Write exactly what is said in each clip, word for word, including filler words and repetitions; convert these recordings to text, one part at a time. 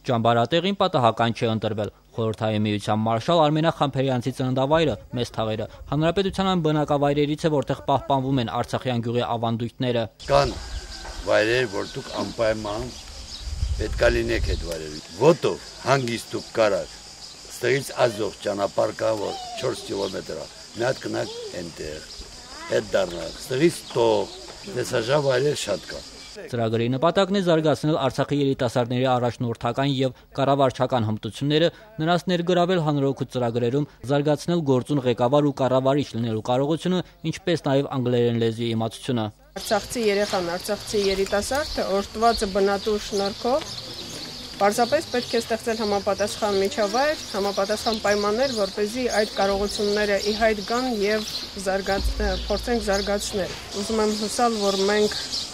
Ճամբարատեղին պատահական չէ ընտրվել։ Խորհրդային միության մարշալ Արմենա Խամփերյանցի ծննդավայրը Մեծ Թաղերը հանրապետության այն բնակավայրերից է, որտեղ պահպանվում են արցախյան գյուղի ավանդույթները։ Կան վայրեր, որ դուք անպայման պետք է լինեք այդ վայրերում։ Ոտով հանգիստ դուք կարաք։ Ստեղից ազող ճանապարհ կա, որ չորս կիլոմետր է։ Մի հատ գնաք այնտեղ։ Հետ դառնաք։ Ստեղից տող, տեսաժա վայրեր շատ կան։ Ծրագրի նպատակն է զարգացնել Արցախի երիտասարդների առաջնորդական եւ կառավարչական հմտությունները, նրանց ներգրավել հանրօգուտ ծրագրերում, զարգացնել գործուն ղեկավար ու կառավարիչ լինելու կարողությունը, ինչպես նաեւ անգլերեն լեզվի իմացությունը։ Արցախցի երեխան, արցախցի երիտասարդը օրհնված է բնատու շնորհքով Պարզապես պետք է ստեղծել համապատասխան միջավայր, համապատասխան պայմաններ, որպեսզի այդ կարողությունները ի հայտ գան եւ զարգաց, փորձենք զարգացնել։ Ուզում եմ հուսալ, որ մենք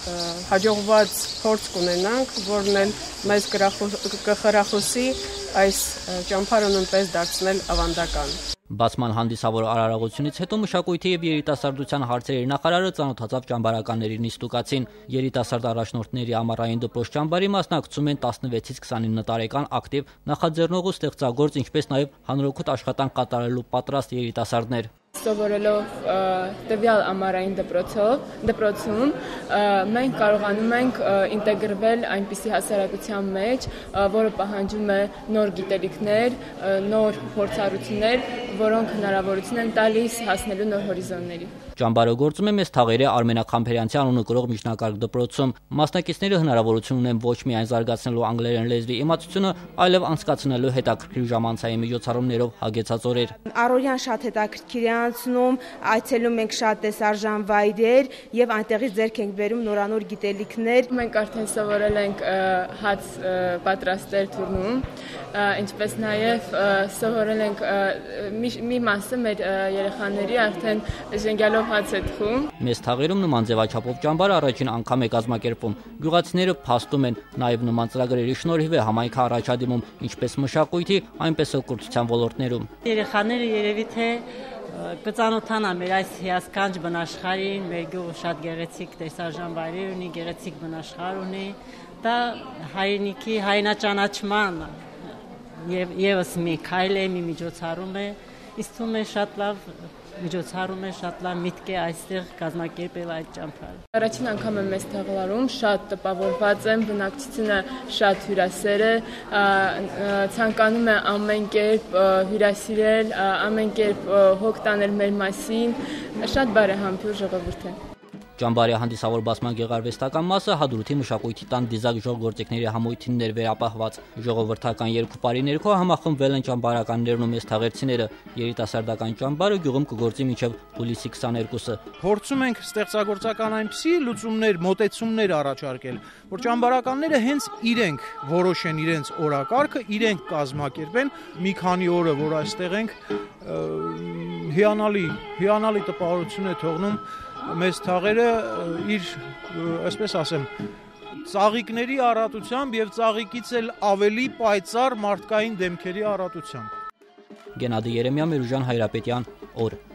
հաջողված փորձ կունենանք, որն էլ մեզ կխրախուսի այս ճամփարը նույնպես դարձնել ավանդական։ Բացման հանդիսավոր արարողությունից հետո մշակույթի եւ երիտասարդության հարցերի նախարարը ծանոթացավ ճամբարականների նիստուկացին։ Երիտասարդ առաջնորդների ամառային դպրոց ճամբարի մասնակցում են տասնվեցից քսանինը տարեկան ակտիվ, նախաձեռնող ու ստեղծագործ, ինչպես նաեւ հանրօգուտ աշխատանք կատարելու պատրաստ երիտասարդներ։ Սովորելով տվյալ ամառային դպրոցով, դպրոցում մենք կարողանում ենք ինտեգրվել այնպիսի հասարակության մեջ, որը պահանջում է նոր գիտելիքներ, նոր փորձառություններ, որոնք հնարավորություն են տալիս հասնելու նոր հորիզոնների։ Ճամբարը գործում է Մեծ Թաղերի Արմենա Խամփերյանցի անունը կրող միջնակարգ դպրոցում։ Մասնակիցները հնարավորություն ունեն ոչ միայն զարգացնելու անգլերեն լեզվի իմացությունը, այլև անցկացնելու հետաքրքիր ժամանցային միջոցառումներով հագեցած օրեր։ Առօրյան շատ հետաքրքիր է անցնում, այցելում ենք շատ տեսարժան վայրեր եւ այնտեղից ձեռք ենք բերում նորանոր գիտելիքներ։ Մենք արդեն սովորել ենք հաց պատրաստել թուրնում, ինչպես նաեւ սովորել ենք մի մասը մեր երեխաների արդեն ժենգյալով հաց է թխում։ Մեծ Թաղերում նման ձևաչափով ճամբարը առաջին անգամ է կազմակերպվում։ Գյուղացիները փաստում են, նաև նման ծրագրերի շնորհիվ է համայնքը առաջադիմում ինչպես մշակույթի, այնպես էլ կրթության ոլորտներում։ Երեխաները երևի թե կծանոթանա մեր այս հիասքանչ բնաշխարհին, մեր գյուղը շատ գեղեցիկ տեսարժան վայրեր ունի, գեղեցիկ բնաշխարհ ունի։ Դա հայրենիքի հայրենաճանաչման եւ եւս մի քայլ է, մի միջոցառում է, իսկ թվում է շատ լավ միջոցառում է, շատ լավ միտք է այստեղ կազմակերպել այդ ճամփարը։ Առաջին անգամ եմ Մեծ Թաղերում, շատ տպավորված եմ, բնակչությունը շատ հյուրասեր է, ցանկանում է ամեն կերպ հյուրասիրել, ամեն կերպ հոգ տանել մեր մասին, շատ բարեհամբույր ժողովուրդ է։ Ճամբարի հանդիսավոր բացման գեղարվեստական մասը Հադրութի մշակույթի տան դիզակ ժողգործիկների համույթին էր վերապահված։ Ժողովրդական երկու տարի ներքո համախմբվել են ճամբարականներն ու մեծ թաղերցիները։ Երիտասարդական ճամբարը գյուղում կգործի մինչև հուլիսի քսաներկուսը։ Փորձում ենք ստեղծագործական այնպիսի լուծումներ, մոտեցումներ առաջարկել, որ ճամբարականները հենց իրենք որոշեն իրենց օրակարգը, իրենք կազմակերպեն մի քանի օրը, որ այստեղ ենք, հիանալի, հիանալի տպավորություն է թողնում Մեծ Թաղերը իր, այսպես ասեմ, ծաղիկների առատությամբ եւ ծաղիկից էլ ավելի պայծառ մարդկային դեմքերի առատությամբ։ Գենադի Երեմյան, Միրուժան Հայրապետյան, օր։